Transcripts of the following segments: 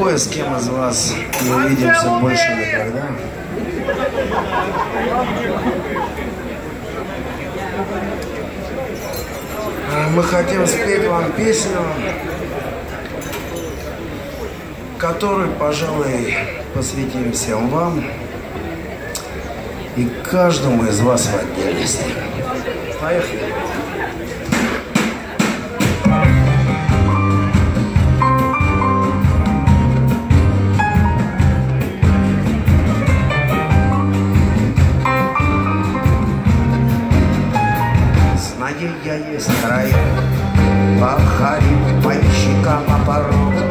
кое с кем из вас не увидимся больше никогда. Мы хотим спеть вам песню, которую, пожалуй, посвятим всем вам и каждому из вас в отдельности. Поехали! Я есть край, походить по щекам по порогу.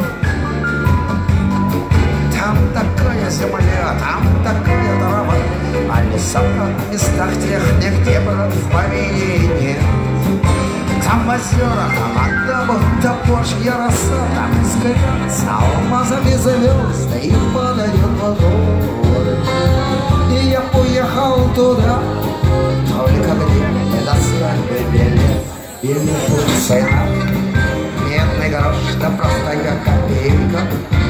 Там такая земля, там такая трава, а леса в местах тех нигде, брат, в помине нет. Там озера, вода, будто божья роса, там искрятся алмазами звезды и подает водой. И я уехал туда, только где достали билет или цена. Медный грош, да простая копейка.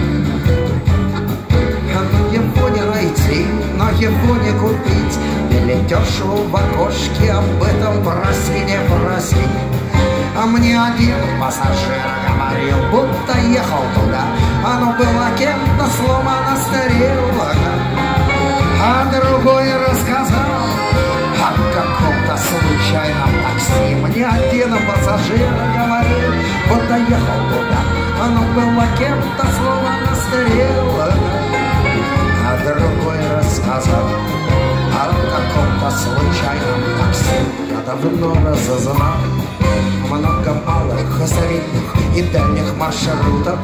Но его не найти, но его не купить. Билетершу в окошке об этом проси, не проси. А мне один пассажир говорил, будто ехал туда. Оно было кем-то сломано, старело. А другой рассказал о каком-то случайном такси. Мне один пассажир говорил, будто ехал туда. Оно было кем-то сломано, старело. А другой рассказал о каком-то случайном такси. Я давно разузнал много малых, средних и дальних маршрутов.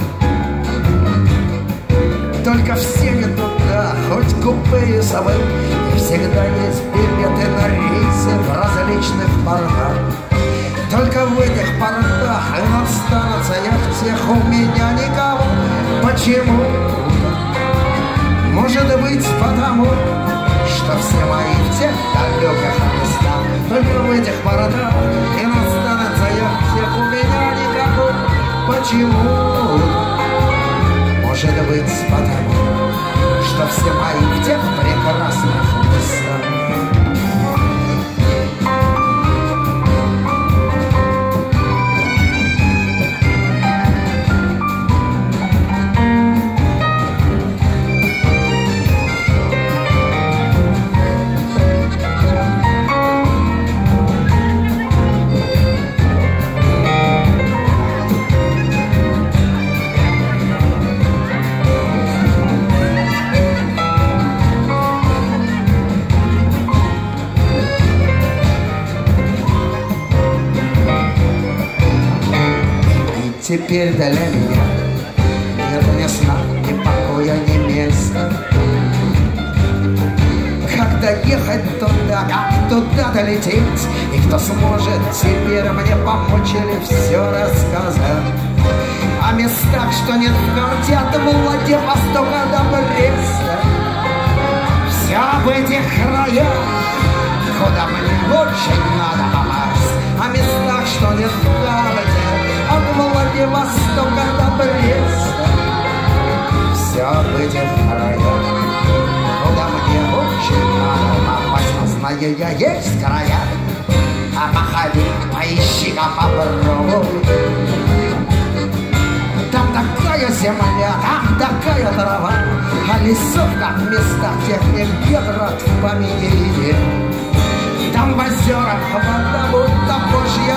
Только все не туда, хоть купе и совы. И всегда есть билеты на рейсы в различных портах. Только в этих портах и на станциях всех у меня никого. Почему? Может быть потому, что все мои в тех далеких местах. Только в этих портах и на станциях всех у меня никого. Почему? Может быть потому, что все мои в тех прекрасных местах. Теперь для меня нет ни сна, ни покоя, ни места. Как доехать туда, как туда долететь? И кто сможет теперь мне помочь или все рассказать? О местах, что нет в карте от Владивостока до Бреста. Все об этих краях, куда мне очень надо попасть. О местах, что нет в карте от Владивостока до Бреста. Все об этих краях, куда мне очень надо попасть. Но знаю я, есть края, а походи, поищи-ка, попробуй. Там такая земля, там такая трава, а лесов, как в местах тех нигде, брат, в помине нет. Там в озерах вода, будто божья